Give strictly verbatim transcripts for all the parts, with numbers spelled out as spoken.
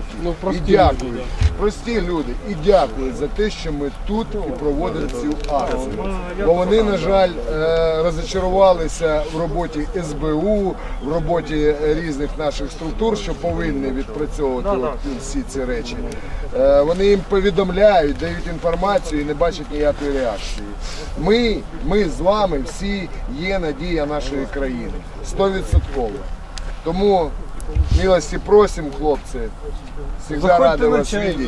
Ну, і дякують. Прості люди і дякують за те, що ми тут і проводимо цю акцію. Бо вони, на жаль, розчарувалися в роботі ес бе у, в роботі різних наших структур, що повинні відпрацьовувати всі ці речі. Вони їм повідомляють, дають інформацію і не бачать ніякої реакції. Ми, ми з вами всі є надія нашої країни. Стовідсотково. Тому милості просимо, хлопці. Всегда рада вас видеть.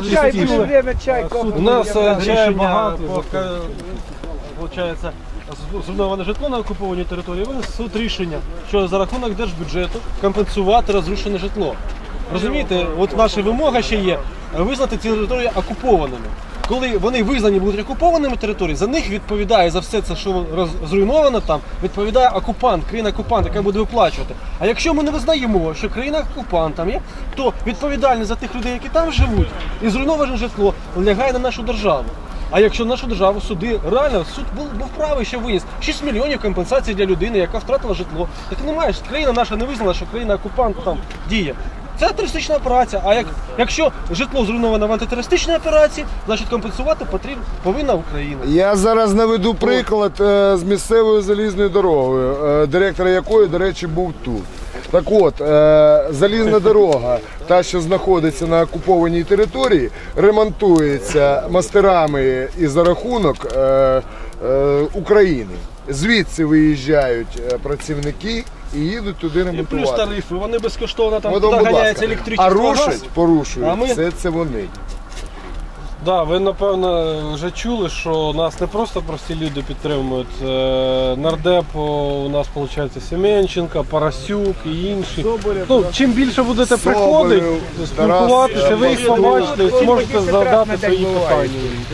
У нас чай багато, получається, зруйноване житло на окупованій території, винес суд рішення, що за рахунок держбюджету компенсувати розрушене житло. Розумієте, от наша вимога ще є визнати ці території окупованими. Коли вони визнані будуть окупованими територіями, за них відповідає, за все це, що зруйновано там, відповідає окупант, країна-окупант, яка буде виплачувати. А якщо ми не визнаємо, що країна-окупант там є, то відповідальність за тих людей, які там живуть, і зруйноване житло лягає на нашу державу. А якщо нашу державу суди, реально, суд був, був правий, що виніс шість мільйонів компенсацій для людини, яка втратила житло. Так немає, країна наша не визнала, що країна-окупант там діє. Це терористична операція, а як, якщо житло зруйноване в антитерористичній операції, значить компенсувати потрібно, повинна Україна. Я зараз наведу приклад е, з місцевою залізною дорогою, е, директор якої, до речі, був тут. Так от, е, залізна дорога, та, що знаходиться на окупованій території, ремонтується мастерами і за рахунок е, е, України. Звідси виїжджають працівники і їдуть туди ремонтувати. І плюс тарифи, вони безкоштовно там Потім, доганяються електричество. А рушать, порушують, а ми... все це вони. Да, ви, напевно, вже чули, що нас не просто прості люди підтримують. Нардеп у нас, виходить, Семенченко, Парасюк і інші. Ну, чим більше будете приходити, спілкуватися, ви їх побачите і зможете задати свої питання.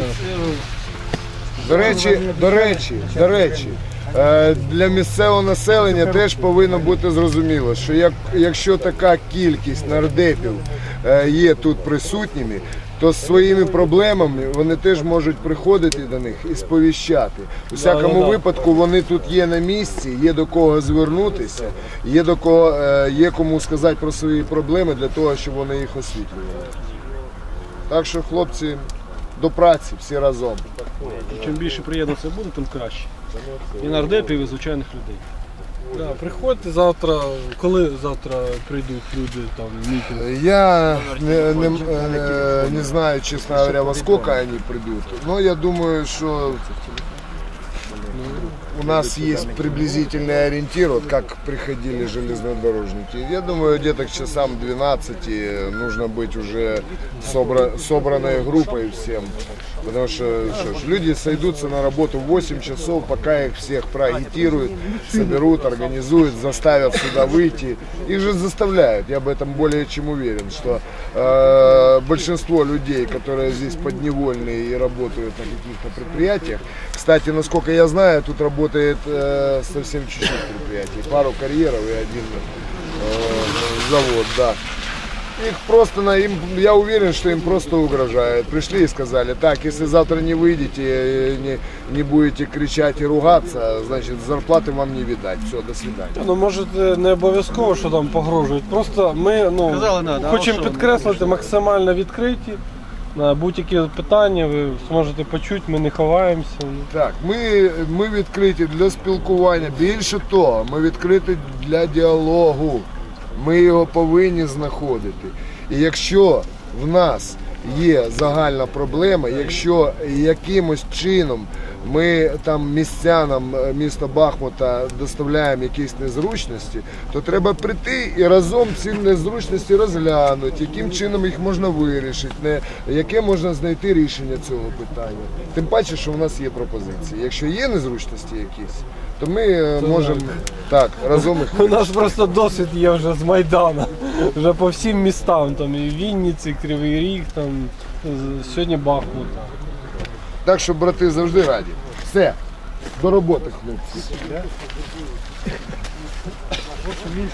До речі, до речі, до речі, для місцевого населення теж повинно бути зрозуміло, що як, якщо така кількість нардепів є тут присутніми, то з своїми проблемами вони теж можуть приходити до них і сповіщати. У всякому випадку вони тут є на місці, є до кого звернутися, є до кого, є кому сказати про свої проблеми для того, щоб вони їх освітлювали. Так що, хлопці, до праці всі разом. Чим більше приєднується буде, тим краще. І нардепів, і звичайних людей. Да, приходьте завтра, коли завтра прийдуть люди там мітинг? Я не, не, не знаю, честно говоря, во сколько они придут, но я думаю, что у нас есть приблизительный ориентир, вот как приходили железнодорожники. Я думаю, где-то к часам двенадцати нужно быть уже собра, собранной группой всем. Потому что, что ж, люди сойдутся на работу в восемь часов, пока их всех проагитируют, соберут, организуют, заставят сюда выйти. Их же заставляют, я в этом более чем уверен, что э, большинство людей, которые здесь подневольные и работают на каких-то предприятиях, кстати, насколько я знаю, тут работает э, совсем чуть-чуть предприятий, пару карьеров и один э, завод, да. Их просто, на им, я уверен, что им просто угрожают. Пришли и сказали, так, если завтра не выйдете, не, не будете кричать и ругаться, значит, зарплаты вам не видать. Все, до свидания. Ну, може, не обов'язково, що там погрожують. Просто ми ну, хочемо підкреслити максимально відкриті. На будь-які питання ви зможете почути, ми не ховаємося. Так, ми, ми відкриті для спілкування. Більше того, ми відкриті для діалогу. Ми його повинні знаходити. І якщо в нас є загальна проблема, якщо якимось чином ми там містянам міста Бахмута доставляємо якісь незручності, то треба прийти і разом ці незручності розглянути, яким чином їх можна вирішити, яке можна знайти рішення цього питання. Тим паче, що в нас є пропозиції. Якщо є незручності якісь, то ми можемо так, разом їх. У нас просто досвід є вже з Майдану, вже по всім містам, там і Вінниці, Кривий Ріг, там, сьогодні Бахмут. Так що, брати, завжди раді. Все, до роботи, хлопці.